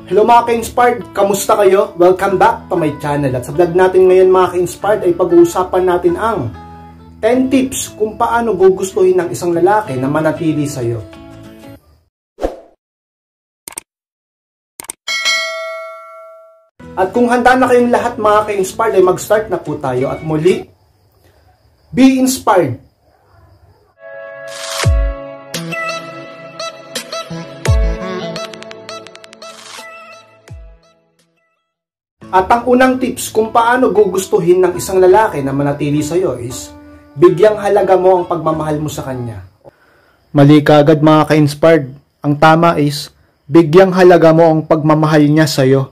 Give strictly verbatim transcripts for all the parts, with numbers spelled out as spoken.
Hello mga ka-inspired! Kamusta kayo? Welcome back to my channel. At sa vlog natin ngayon mga ka-inspired ay pag-uusapan natin ang ten tips kung paano gugustuhin ng isang lalaki na manatili sa'yo. At kung handa na kayong lahat mga ka-inspired ay mag-start na po tayo. At muli, be inspired! At ang unang tips kung paano gugustuhin ng isang lalaki na manatili sa'yo is bigyang halaga mo ang pagmamahal mo sa kanya. Mali ka agad mga ka-inspired. Ang tama is bigyang halaga mo ang pagmamahal niya sa'yo.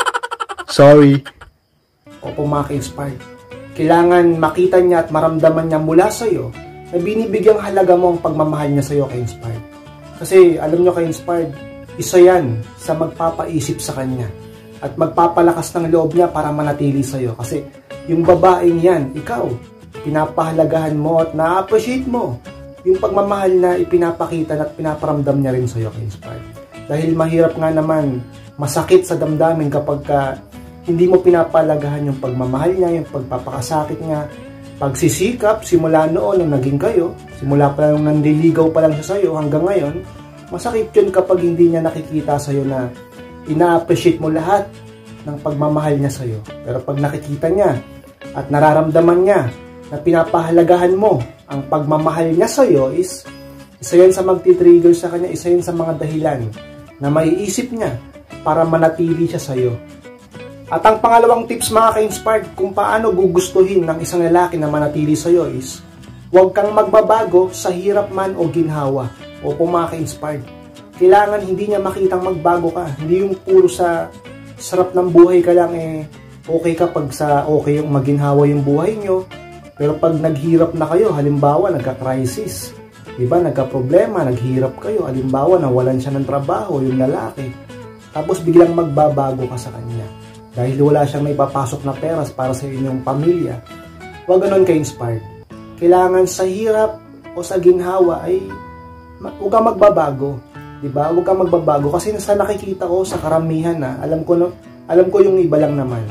Sorry. Opo mga ka-inspired. Kailangan makita niya at maramdaman niya mula sa'yo na binibigyang halaga mo ang pagmamahal niya sa'yo ka-inspired. Kasi alam nyo ka-inspired, isa yan sa magpapaisip sa kanya. At magpapalakas ng loob niya para manatili sa'yo. Kasi yung babaeng yan, ikaw, pinapahalagahan mo at na-appreciate mo yung pagmamahal na ipinapakita at pinaparamdam niya rin sa'yo ka-inspired. Dahil mahirap nga naman, masakit sa damdamin kapag ka hindi mo pinapalagahan yung pagmamahal niya, yung pagpapakasakit niya, pagsisikap, simula noon nung naging kayo, simula pa lang nandiligaw pa lang siya sa'yo hanggang ngayon, masakit yun kapag hindi niya nakikita sa'yo na ina-appreciate mo lahat ng pagmamahal niya sa'yo. Pero pag nakikita niya at nararamdaman niya na pinapahalagahan mo ang pagmamahal niya sa'yo is isa yan sa magti-trigger sa kanya, isa yan sa mga dahilan na maiisip niya para manatili siya sa'yo. At ang pangalawang tips mga ka-inspired kung paano gugustuhin ng isang lalaki na manatili sa'yo is huwag kang magbabago sa hirap man o ginhawa. Opo mga ka-inspired. Kailangan hindi niya makitang magbago ka. Hindi yung puro sa sarap ng buhay ka lang eh okay ka pag sa okay yung maginhawa yung buhay nyo. Pero pag naghirap na kayo, halimbawa nagka-crisis, diba, nagka-problema, naghirap kayo, halimbawa nawalan siya ng trabaho, yung lalaki. Tapos biglang magbabago ka sa kanya. Dahil wala siyang may papasok na peras para sa inyong pamilya. Huwag ganon ka-inspired. Kailangan sa hirap o sa ginhawa ay huwag kang magbabago. Diba? Huwag kang magbabago kasi sa nakikita ko sa karamihan na alam ko no, alam ko yung iba lang naman.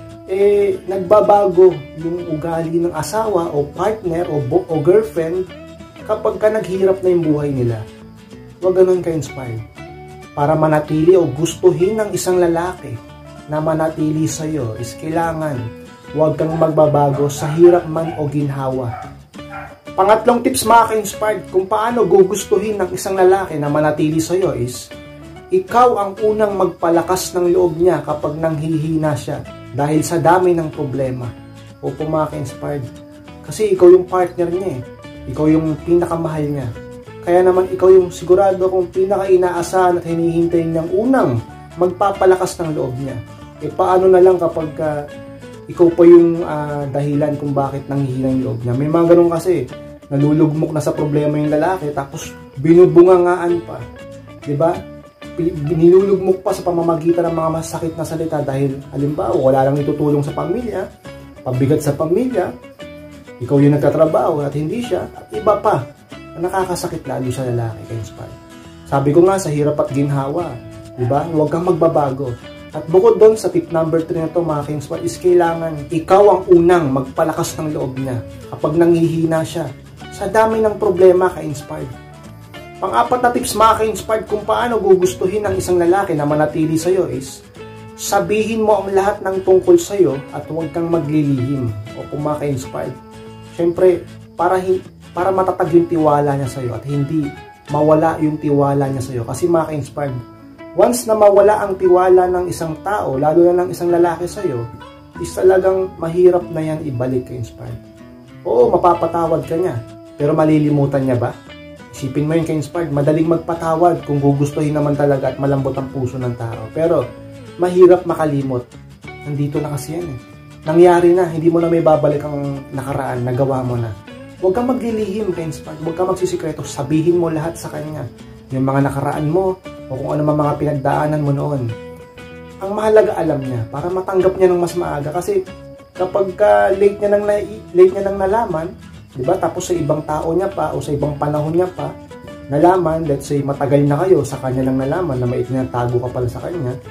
Eh nagbabago yung ugali ng asawa o partner o, o girlfriend kapag ka naghirap na yung buhay nila. Huwag ganun ka-inspired. Para manatili o gustuhin ng isang lalaki na manatili sa iyo is kailangan huwag kang magbabago sa hirap man o ginhawa. Pangatlong tips mga ka-inspired kung paano gugustuhin ng isang lalaki na manatili sa'yo is ikaw ang unang magpalakas ng loob niya kapag nanghihina siya dahil sa dami ng problema. Opo mga ka-inspired. Kasi ikaw yung partner niya eh. Ikaw yung pinakamahal niya. Kaya naman ikaw yung sigurado kung pinaka-inaasahan at hinihintay niyang unang magpapalakas ng loob niya. E paano na lang kapag uh, ikaw pa yung uh, dahilan kung bakit nanghihina yung loob niya. May mga ganun kasi nalulugmok na sa problema yung lalaki tapos binubungangaan pa. Diba? Binilulugmok pa sa pamamagitan ng mga masakit na salita dahil halimbawa wala lang itutulong sa pamilya, pabigat sa pamilya, ikaw yung nagtatrabaho at hindi siya, at iba pa na nakakasakit lalo sa lalaki ka-inspired. Sabi ko nga sa hirap at ginhawa, diba? Huwag kang magbabago. At bukod doon sa tip number three na to mga ka-inspired is kailangan ikaw ang unang magpalakas ng loob niya kapag nanghihina siya sa dami ng problema ka-inspired. Pang-apat na tips mga ka-inspired kung paano gugustuhin ng isang lalaki na manatili sa'yo is sabihin mo ang lahat ng tungkol sa'yo at huwag kang maglilihim. O kung mga ka-inspired, syempre para, para matatag yung tiwala niya sa'yo at hindi mawala yung tiwala niya sa'yo. Kasi mga ka-inspired, once na mawala ang tiwala ng isang tao, lalo na ng isang lalaki sa'yo, is talagang mahirap na yan ibalik ka-inspired. Oo, mapapatawad ka niya. Pero malilimutan niya ba? Isipin mo yun ka-inspired, madaling magpatawad kung gugustuhin naman talaga at malambot ang puso ng tao. Pero mahirap makalimot. Nandito na kasi yan eh. Nangyari na, hindi mo na may babalik ang nakaraan, nagawa mo na. Huwag kang maglilihim ka-inspired, huwag kang magsisikreto, sabihin mo lahat sa kanya. Yung mga nakaraan mo, o kung ano mga pinagdaanan mo noon. Ang mahalaga alam niya, para matanggap niya ng mas maaga. Kasi kapag uh, late niya nang, na, late niya nang nalaman, diba? Tapos sa ibang tao niya pa o sa ibang panahon niya pa nalaman, let's say matagal na kayo, sa kanya lang nalaman na may itinatago ka pala sa kanya,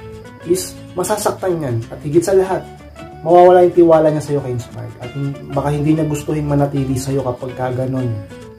is masasaktan yan. At higit sa lahat, mawawala yung tiwala niya sa'yo ka-inspired. At baka hindi niya gustuhin manatili sa'yo kapag ka ganun.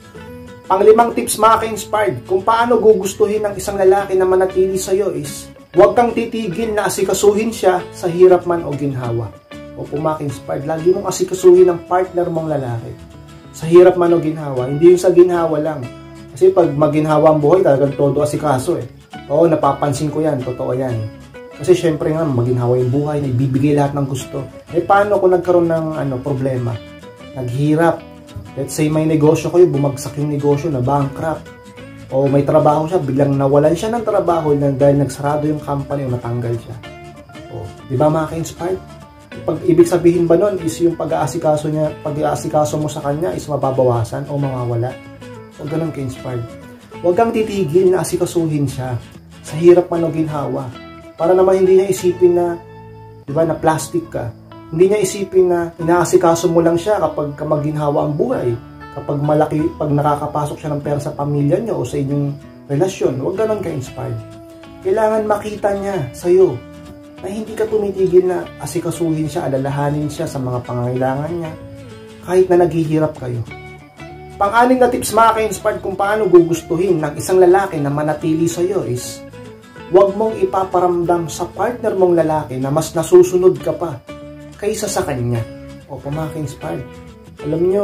Panglimang tips mga ka-inspired, kung paano gugustuhin ng isang lalaki na manatili sa'yo is, huwag kang titigil na asikasuhin siya sa hirap man o ginhawa. O po mga ka-inspired, lagi mong asikasuhin ang partner mong lalaki. Sa hirap man o ginhawa, hindi yung sa ginhawa lang. Kasi pag maginhawa ang buhay, talagang todo asikaso eh. Oo, napapansin ko yan, totoo yan. Kasi syempre nga, maginhawa yung buhay, naibibigay lahat ng gusto. Eh paano kung nagkaroon ng ano, problema? Naghirap. Let's say may negosyo kayo, bumagsak yung negosyo, na bankrupt. O may trabaho siya, biglang nawalan siya ng trabaho dahil nagsarado yung company o natanggal siya. O, di ba mga ka-inspired? Pag ibig sabihin ba nun is yung pag-aasikaso niya, pag-aasikaso mo sa kanya is mababawasan o mawawala? Huwag ganun ka-inspired. Huwag kang titigil na asikasuhin siya sa hirap man o ginhawa. Para naman hindi niya isipin na, di ba, na plastic ka. Hindi niya isipin na inaasikaso mo lang siya kapag maginhawa ang buhay. Kapag malaki, pag nakakapasok siya ng pera sa pamilya niyo o sa inyong relasyon. Huwag ganun ka-inspired. Kailangan makita niya sa'yo na hindi ka tumitigil na asikasuhin siya, alalahanin siya sa mga pangangailangan niya kahit na naghihirap kayo. Pang-anim na tips mga ka-inspired kung paano gugustuhin ng isang lalaki na manatili sa'yo is, huwag mong ipaparamdam sa partner mong lalaki na mas nasusunod ka pa kaysa sa kanya. O po mga ka-inspired, alam nyo,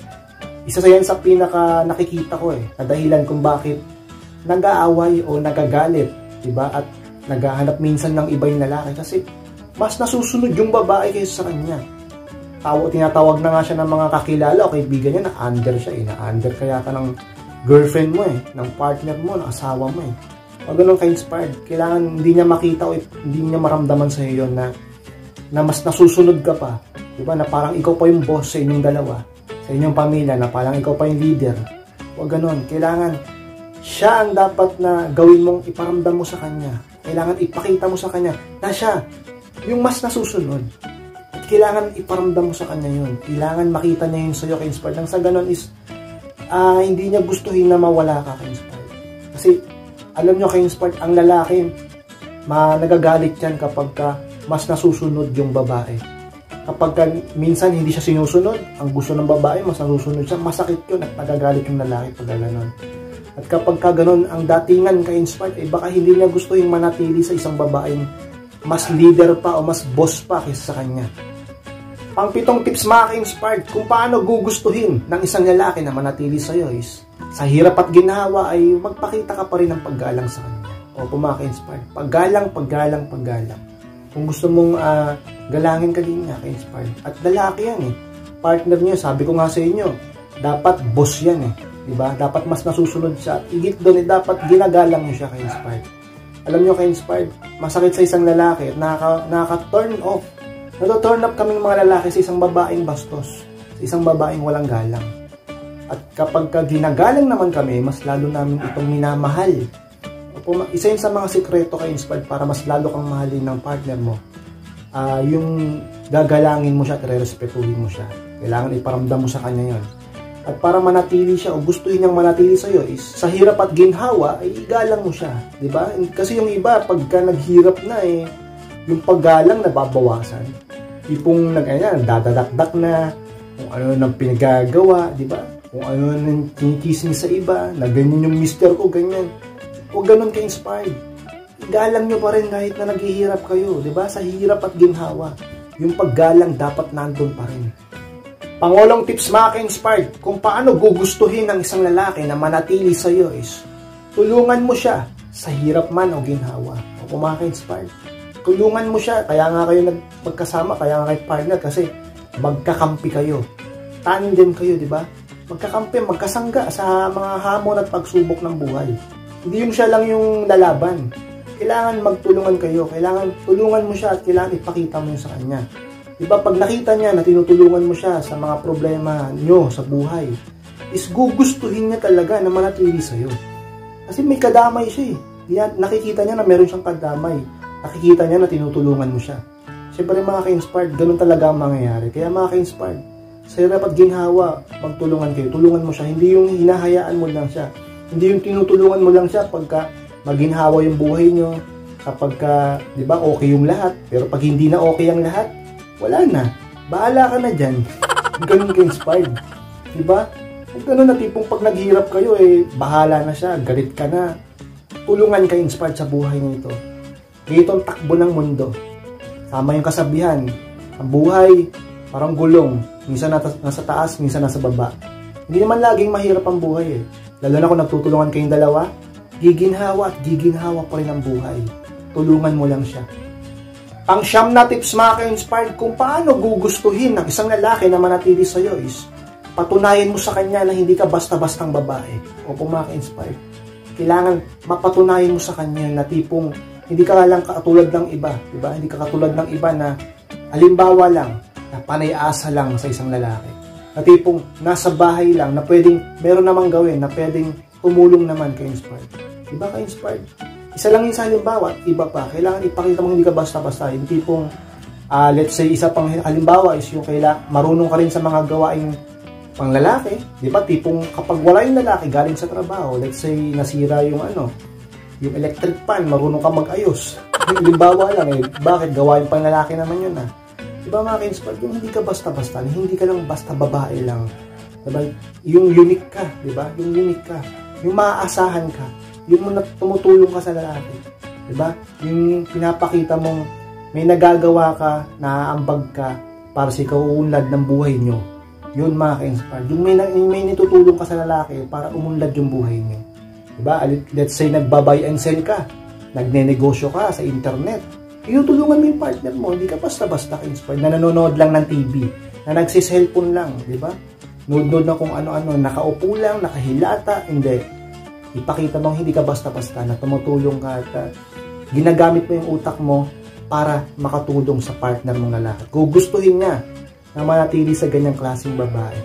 isa sa yan sa pinaka nakikita ko eh, na dahilan kung bakit nag-aaway o nagagalit, diba? At naghahanap minsan ng iba yung lalaki kasi mas nasusunod yung babae kaysa sa kanya. Tawo, tinatawag na nga siya ng mga kakilala o kaibigan niya na under siya eh, na under kaya ka ng girlfriend mo eh, ng partner mo, ng asawa mo eh. Huwag ganun ka-inspired. Kailangan hindi niya makita o hindi niya maramdaman sa iyo na, na mas nasusunod ka pa. Diba? Na parang ikaw pa yung boss sa inyong dalawa, sa inyong pamilya, na parang ikaw pa yung leader. Huwag ganun. Kailangan siya ang dapat na gawin mong iparamdam mo sa kanya. Kailangan ipakita mo sa kanya na siya yung mas nasusunod. At kailangan iparamdam mo sa kanya yun. Kailangan makita niya yun sa'yo ka-inspired. Nang sa ganun is, uh, hindi niya gustuhin na mawala ka ka-inspired. Kasi, alam nyo ka-inspired, ang lalaki, ma nagagalit yan kapag ka mas nasusunod yung babae. Kapag ka, minsan hindi siya sinusunod, ang gusto ng babae, mas nasusunod siya, masakit yun at nagagalit yung lalaki pag gano'n. At kapag ka gano'n ang datingan ka-inspired, eh baka hindi niya gusto yung manatili sa isang babaeng mas leader pa o mas boss pa kaysa sa kanya. Pang-pitong tips mga ka-inspired kung paano gugustuhin ng isang lalaki na manatili sa'yo is, sa hirap at ginhawa ay magpakita ka pa rin ng paggalang sa kanya. O po mga ka-inspired, paggalang, paggalang, paggalang. Kung gusto mong uh, galangin ka din niya ka-inspired. At lalaki yan eh. Partner niya, sabi ko nga sa inyo, dapat boss yan eh. Diba? Dapat mas nasusunod siya. At higit doon eh, dapat ginagalang niyo siya ka-inspired. Alam niyo ka-inspired, masakit sa isang lalaki at nakaka, nakaka-turn off. Nato-turn up kaming mga lalaki sa isang babaeng bastos. Sa isang babaeng walang galang. At kapag ka ginagalang naman kami, mas lalo namin itong minamahal. Isa yun sa mga sikreto ka-inspired para mas lalo kang mahalin ng partner mo. Uh, yung gagalangin mo siya at re-respetuhin mo siya. Kailangan iparamdam mo sa kanya yun. At para manatili siya o gustuhin niyang manatili sa'yo is sa hirap at ginhawa ay igalang mo siya. Diba? Kasi yung iba, pagka naghirap na eh, yung paggalang nababawasan. Tipong nag-ayan, dadadakdak na, kung ano nang pinagagawa, diba? Kung ano nang kinikismis sa iba, na ganyan yung mister ko, ganyan. Huwag ganun ka-inspired. Igalang nyo pa rin kahit na naghihirap kayo, diba? Sa hirap at ginhawa. Yung paggalang dapat nandun pa rin. Pangolong tips mga ka-inspired kung paano gugustuhin ng isang lalaki na manatili sa iyo is tulungan mo siya sa hirap man o ginhawa. O kung mga ka-inspired, tulungan mo siya. Kaya nga kayo magkasama, kaya nga kayo partner kasi magkakampi kayo. Tandem kayo, di ba? Magkakampi, magkasangga sa mga hamon at pagsubok ng buhay. Hindi yung siya lang yung lalaban. Kailangan magtulungan kayo. Kailangan tulungan mo siya at kailangan ipakita mo yun sa kanya. Diba, pag nakita niya na tinutulungan mo siya sa mga problema nyo sa buhay, is gugustuhin niya talaga na manatili sa'yo. Kasi may kadamay siya eh. Yan, nakikita niya na meron siyang kadamay. Nakikita niya na tinutulungan mo siya. Siyempre mga ka-inspired, ganun talaga ang mangyayari. Kaya mga ka-inspired, sa hirap at ginhawa, magtulungan kayo. Tulungan mo siya. Hindi yung hinahayaan mo lang siya. Hindi yung tinutulungan mo lang siya pagka maginhawa yung buhay nyo. kapag ka, di ba, okay yung lahat. Pero pag hindi na okay ang lahat, wala na. Bahala ka na dyan. Ganun ka-inspired. Di ba? Kung ganun na tipong pag naghihirap kayo, eh, bahala na siya. Galit ka na. Tulungan ka-inspired sa buhay nito. Dito ang takbo ng mundo. Tama yung kasabihan. Ang buhay, parang gulong. Minsan nasa taas, minsan nasa baba. Hindi naman laging mahirap ang buhay eh. Lalo na kung nagtutulungan kayong dalawa, giginhawa at giginhawa pa rin ang buhay. Tulungan mo lang siya. Ang siyam na tips mga ka-inspired kung paano gugustuhin ng isang lalaki na manatili sa'yo is patunayan mo sa kanya na hindi ka basta-bastang babae. Opo mga ka-inspired. Kailangan mapatunayan mo sa kanya na tipong hindi ka lang katulad ng iba. Diba? Hindi ka katulad ng iba na halimbawa lang na panay-asa lang sa isang lalaki. Na tipong nasa bahay lang na pwedeng meron namang gawin na pwedeng tumulong naman ka-inspired. Diba ka-inspired? Isa lang yung sa halimbawa, iba pa. Kailangan ipakita mo hindi ka basta-basta. Yung tipong, uh, let's say, isa pang halimbawa is yung kaila, marunong ka rin sa mga gawaing pang lalaki. Diba? Tipong kapag wala yung lalaki galing sa trabaho, let's say, nasira yung ano, yung electric pan, marunong ka mag-ayos. Yung halimbawa lang eh, bakit gawain pang lalaki naman yun ah? Diba mga ka-inspired? Yung hindi ka basta-basta, hindi ka lang basta babae lang. Diba? Yung unique ka, diba? Yung unique ka. Yung maaasahan ka. Yung tumutulong ka sa lalaki. Diba? Yung pinapakita mong may nagagawa ka, naaambag ka para sa ikaw uunlad ng buhay nyo. Yun mga ka-inspired. Yung may, yung may nitutulong ka sa lalaki para umunlad yung buhay nyo. Diba? Let's say nagbabay and sell ka. Nagnenegosyo ka sa internet. Tinutulungan mo yung partner mo. Hindi ka basta-basta ka-inspired na nanonood lang ng T V. Na nagsiselfon lang. Diba? Nood-nood na kung ano-ano. Nakaupo lang, nakahilata. Hindi. Ipakita mo hindi ka basta-basta na tumutulong ka at uh, ginagamit mo yung utak mo para makatulong sa partner mong lalaki. Gugustuhin niya na manatili sa ganyang klaseng babae.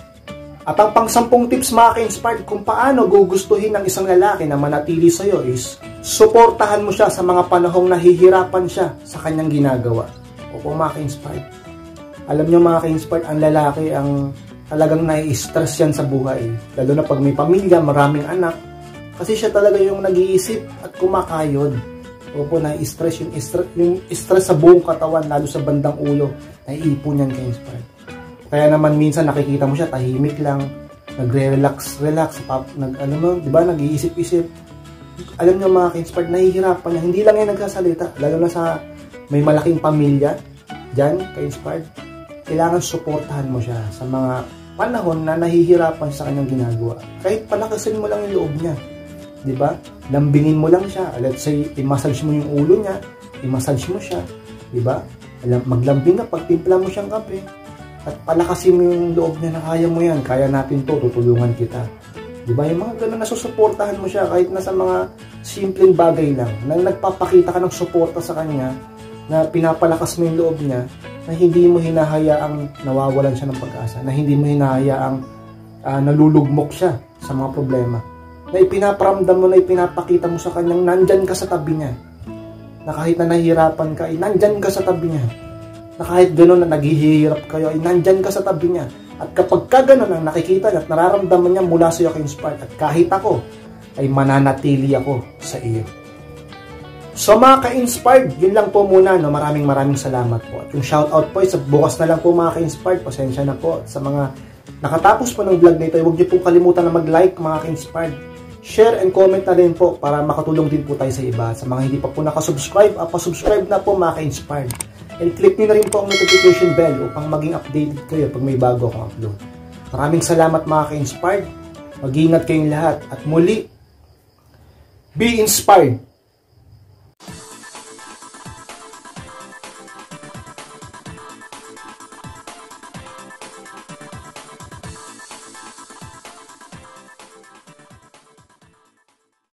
At ang pang-sampung tips mga ka-inspired kung paano gugustuhin ng isang lalaki na manatili sa'yo is suportahan mo siya sa mga panahong nahihirapan siya sa kanyang ginagawa. Opo mga ka-inspired. Alam nyo mga ka-inspired, ang lalaki ang talagang nai-stress yan sa buhay. Lalo na pag may pamilya, maraming anak. Kasi siya talaga yung nag-iisip at kumakayod. Opo, nai-stress yung, yung stress sa buong katawan, lalo sa bandang ulo. Naiipon yan ka-inspired. Kaya naman minsan nakikita mo siya, tahimik lang, nagre-relax, relax, pap, nag, ano mo, di ba, nag-iisip-isip. Alam nyo mga ka-inspired, nahihirapan niya. Hindi lang yan nagsasalita, lalo na sa may malaking pamilya, dyan, ka-inspired. Kailangan suportahan mo siya sa mga panahon na nahihirapan sa kanyang ginagawa. Kahit palakasin mo lang yung loob niya. Di ba? Lambingin mo lang siya. Let's say, i-massage mo yung ulo niya, i-massage mo siya. Di ba? Maglambing ka, pagtimpla mo siyang kape. At palakasin mo yung loob niya na kaya mo yan, kaya natin to, tutulungan kita. Diba? Yung mga ganun, nasusuportahan mo siya kahit nasa mga simpleng bagay lang, na nagpapakita ka ng suporta sa kanya, na pinapalakas mo yung loob niya, na hindi mo hinahayaang nawawalan siya ng pag-asa, na hindi mo hinahayaang uh, nalulugmok siya sa mga problema, na ipinaparamdam mo, na ipinapakita mo sa kanyang nandyan ka sa tabi niya, na kahit na nahihirapan ka, ay nandyan ka sa tabi niya, na kahit gano'n na naghihirap kayo, ay nandyan ka sa tabi niya. At kapag ka gano'n ang nakikita niya at nararamdaman niya mula sa iyo ka-inspired, at kahit ako, ay mananatili ako sa iyo. So mga ka-inspired, yun lang po muna. No? Maraming maraming salamat po. At yung shoutout po, sa bukas na lang po mga ka-inspired. Pasensya na po. Sa mga nakatapos po ng vlog na ito, huwag niyo pong kalimutan na mag-like mga ka-inspired. Share and comment na rin po para makatulong din po tayo sa iba. Sa mga hindi pa po nakasubscribe, uh, pasubscribe na po mga ka-inspired. And click nyo na rin po ang notification bell upang maging updated kayo pag may bago akong upload. Maraming salamat mga ka-inspired. Mag-iingat kayong lahat. At muli, be inspired.